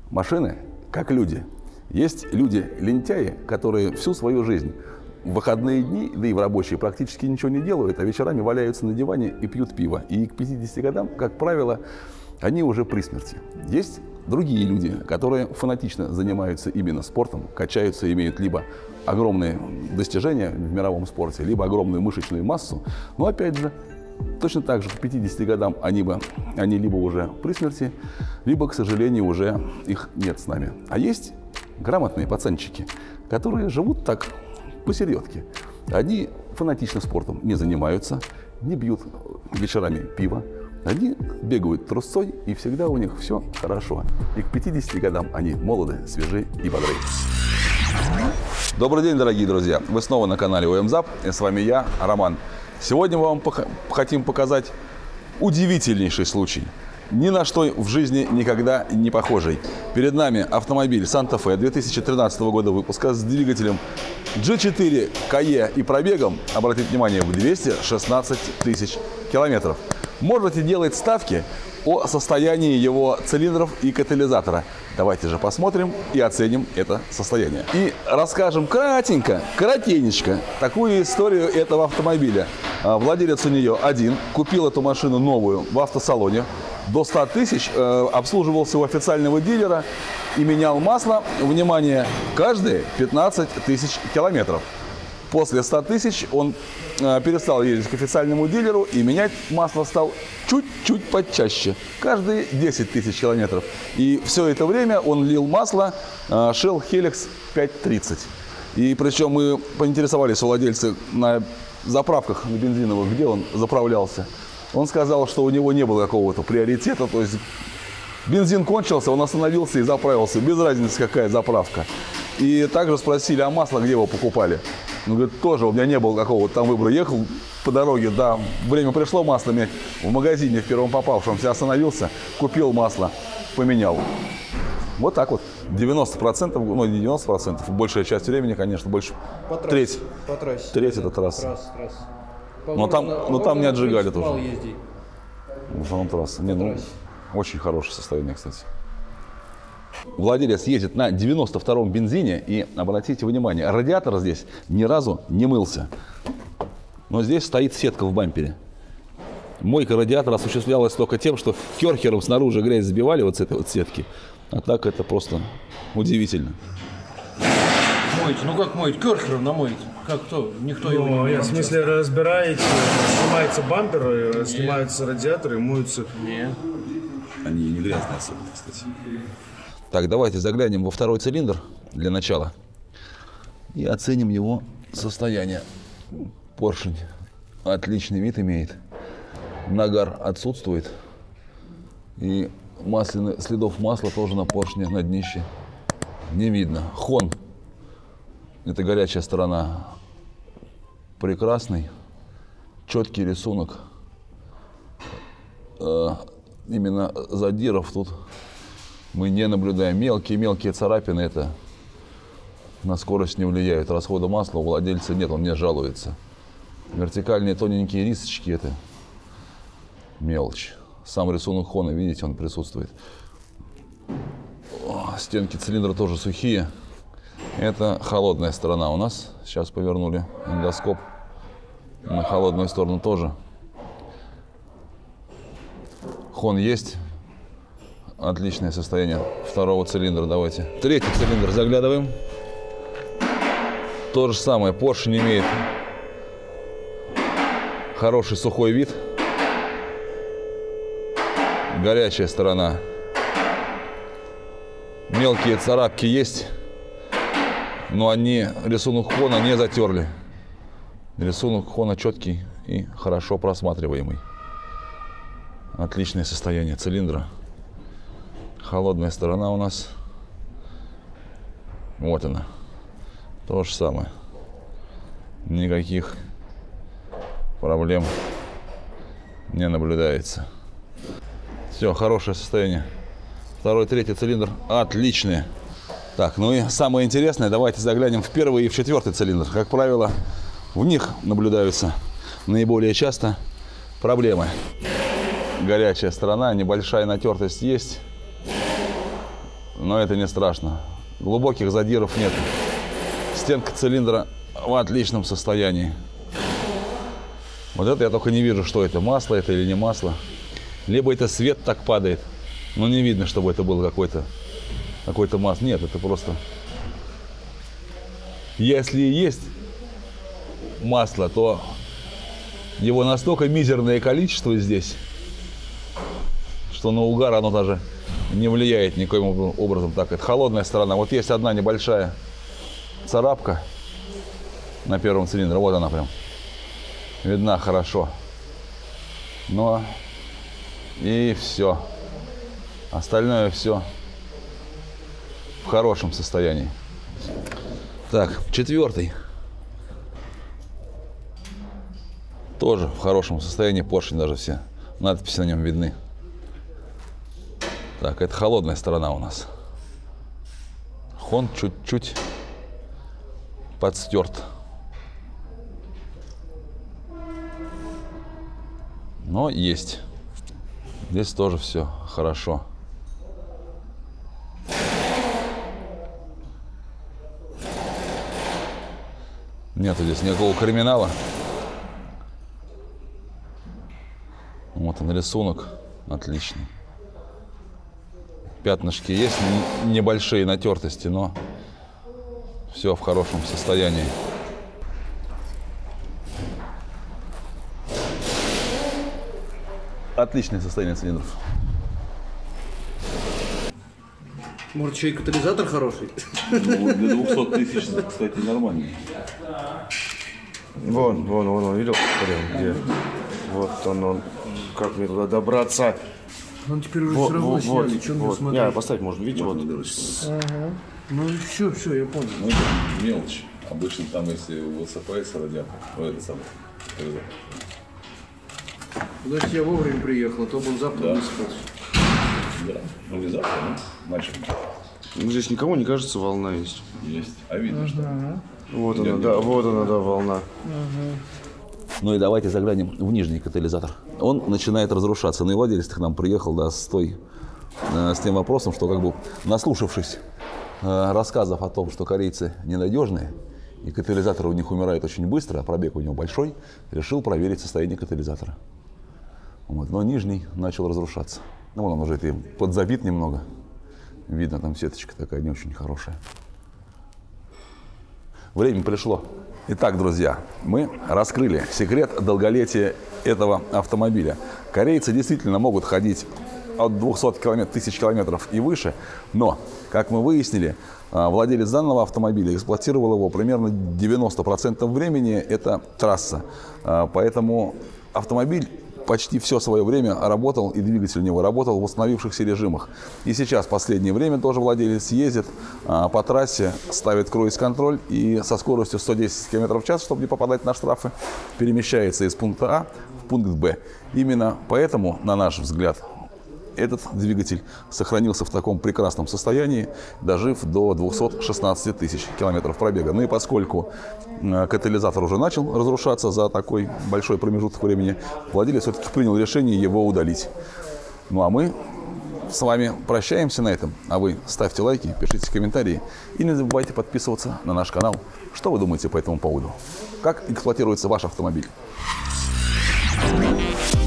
Машины как люди. Есть люди-лентяи, которые всю свою жизнь в выходные дни, да и в рабочие, практически ничего не делают, а вечерами валяются на диване и пьют пиво. И к 50 годам, как правило, они уже при смерти. Есть другие люди, которые фанатично занимаются именно спортом, качаются, имеют либо огромные достижения в мировом спорте, либо огромную мышечную массу. Но опять же, точно так же к 50 годам они либо уже при смерти, либо, к сожалению, уже их нет с нами. А есть грамотные пацанчики, которые живут так посередке. Они фанатично спортом не занимаются, не бьют вечерами пиво, они бегают трусцой, и всегда у них все хорошо. И к 50 годам они молоды, свежи и бодры. Добрый день, дорогие друзья! Вы снова на канале ОМЗАП, и с вами я, Роман. Сегодня мы вам хотим показать удивительнейший случай. Ни на что в жизни никогда не похожий. Перед нами автомобиль Санта-Фе 2013 года выпуска с двигателем G4 KE и пробегом, обратите внимание, в 216 тысяч километров. Можете делать ставки о состоянии его цилиндров и катализатора. Давайте же посмотрим и оценим это состояние. И расскажем коротенечко такую историю этого автомобиля. Владелец у нее один, купил эту машину новую в автосалоне. До 100 тысяч обслуживался у официального дилера и менял масло, внимание, каждые 15 тысяч километров. После 100 тысяч он перестал ездить к официальному дилеру и менять масло стал чуть-чуть почаще, каждые 10 тысяч километров. И все это время он лил масло Shell Helix 530. И причем мы поинтересовались у владельца на заправках на бензиновых, где он заправлялся. Он сказал, что у него не было какого-то приоритета, то есть бензин кончился, он остановился и заправился, без разницы какая заправка. И также спросили, а масло где его покупали? Он говорит, тоже у меня не было какого-то там выбора. Ехал по дороге, да, время пришло масло менять. В магазине в первом попавшемся остановился, купил масло, поменял. Вот так вот. 90%, ну не 90%, большая часть времени, конечно, больше. По трассе. Треть это трасса. Но там не отжигали тоже. В основном трасса. Очень хорошее состояние, кстати. Владелец ездит на 92-м бензине, и обратите внимание, радиатор здесь ни разу не мылся. Но здесь стоит сетка в бампере. Мойка радиатора осуществлялась только тем, что керхером снаружи грязь забивали вот с этой вот сетки. А так это просто удивительно. Моете? Ну как моете? Керхером намоете? Как кто? Никто его не моет. В смысле разбираете, снимается бампер, снимаются радиаторы и моются. Нет. Они не грязные особенно, кстати. Так, давайте заглянем во второй цилиндр для начала и оценим его состояние. Поршень отличный вид имеет, нагар отсутствует и следов масла тоже на поршне, на днище не видно. Хон, это горячая сторона, прекрасный, четкий рисунок. Именно задиров тут мы не наблюдаем. Мелкие царапины это на скорость не влияют. Расхода масла у владельца нет, он не жалуется. Вертикальные тоненькие рисочки это мелочь. Сам рисунок хона, видите, он присутствует. Стенки цилиндра тоже сухие. Это холодная сторона у нас. Сейчас повернули эндоскоп на холодную сторону тоже. Хон есть. Отличное состояние второго цилиндра. Давайте. Третий цилиндр заглядываем. То же самое. Поршень имеет хороший сухой вид. Горячая сторона. Мелкие царапки есть, но рисунок хона не затерли. Рисунок хона четкий и хорошо просматриваемый. Отличное состояние цилиндра. Холодная сторона у нас. Вот она. То же самое. Никаких проблем не наблюдается. Все, хорошее состояние. Второй, третий цилиндр отличные. Так, ну и самое интересное, давайте заглянем в первый и в четвертый цилиндр. Как правило, в них наблюдаются наиболее часто проблемы. Горячая сторона, небольшая натертость есть. но это не страшно. Глубоких задиров нет. Стенка цилиндра в отличном состоянии. Вот это я только не вижу, что это, масло это или не масло. Либо это свет так падает, но не видно, чтобы это было какое-то масло. Нет, это просто... Если и есть масло, то его настолько мизерное количество здесь, что на угар оно даже не влияет никоим образом. Так, это холодная сторона. Вот есть одна небольшая царапка на первом цилиндре. Вот она прям. Видна хорошо. Но и все. Остальное все в хорошем состоянии. Так, четвертый. Тоже в хорошем состоянии. Поршни даже все. Надписи на нем видны. Так, это холодная сторона у нас. Хон чуть-чуть подстерт. Но есть. Здесь тоже все хорошо. Нету здесь никакого криминала. Вот он, рисунок. Отличный. Пятнышки есть, небольшие натертости, но все в хорошем состоянии. Отличное состояние цилиндров. Может, еще и катализатор хороший? Ну, для 200 тысяч, кстати, нормальный. Вон, видел? Где? Вот он. Как мне туда добраться? Он теперь уже все равно сняли. Что мне смотреть? Не, поставить можно, видите, вот. Ага. Ну все, я понял. Ну, это мелочь. Обычно там, если высыпается радиатор, то это самое. Значит, я вовремя приехал, а то бы он завтра высыпался. Да, ну не завтра, но ночью. Ну, здесь никому не кажется, волна есть. Есть. А видно, что. Вот она, да, волна. Ну и давайте заглянем в нижний катализатор. Он начинает разрушаться. Ну и владелец к нам приехал, да, с тем вопросом, что как бы наслушавшись рассказов о том, что корейцы ненадежные, и катализатор у них умирает очень быстро, а пробег у него большой, решил проверить состояние катализатора. Вот. Но нижний начал разрушаться. Ну, он уже это подзабит немного. Видно, там сеточка такая не очень хорошая. Время пришло. Итак, друзья, мы раскрыли секрет долголетия этого автомобиля. Корейцы действительно могут ходить от 200 тысяч километров и выше, но, как мы выяснили, владелец данного автомобиля эксплуатировал его примерно 90% времени, это трасса. Поэтому автомобиль почти все свое время работал, и двигатель у него работал в установившихся режимах. И сейчас, в последнее время, тоже владелец ездит по трассе, ставит круиз-контроль и со скоростью 110 км в час, чтобы не попадать на штрафы, перемещается из пункта А в пункт Б. Именно поэтому, на наш взгляд, этот двигатель сохранился в таком прекрасном состоянии, дожив до 216 тысяч километров пробега. Ну и поскольку катализатор уже начал разрушаться за такой большой промежуток времени, владелец все-таки принял решение его удалить. Ну а мы с вами прощаемся на этом. А вы ставьте лайки, пишите комментарии и не забывайте подписываться на наш канал. Что вы думаете по этому поводу? Как эксплуатируется ваш автомобиль?